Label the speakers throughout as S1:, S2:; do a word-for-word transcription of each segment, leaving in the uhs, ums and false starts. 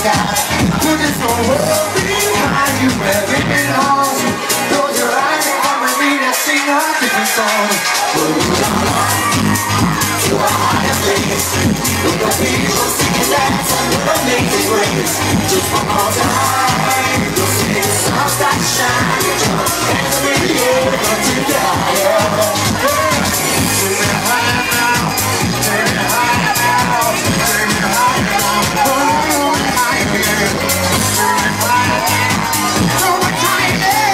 S1: sky. Put this whole world behind you where it belongs. Close your eyes and come with me, let's sing a different song. Move on to a higher place. With the people singing that amazing grace. Just one more time, you'll see the sun start to shine. Your hands are in the air, to the higher. Take me higher now, take me higher now, take me higher now. Oh, higher, take me higher now, so much higher.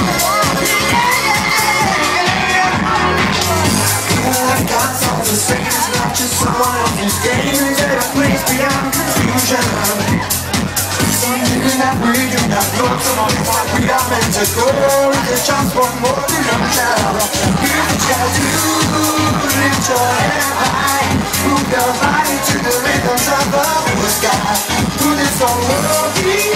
S1: I've got something to say, it's not just someone else's game. There's a place beyond confusion. Something that we do not know, something that we are meant to go. It's just one more dimension. Here's what you gotta do, lift your head high, move your body to the rhythms of the blue sky. Through this whole world.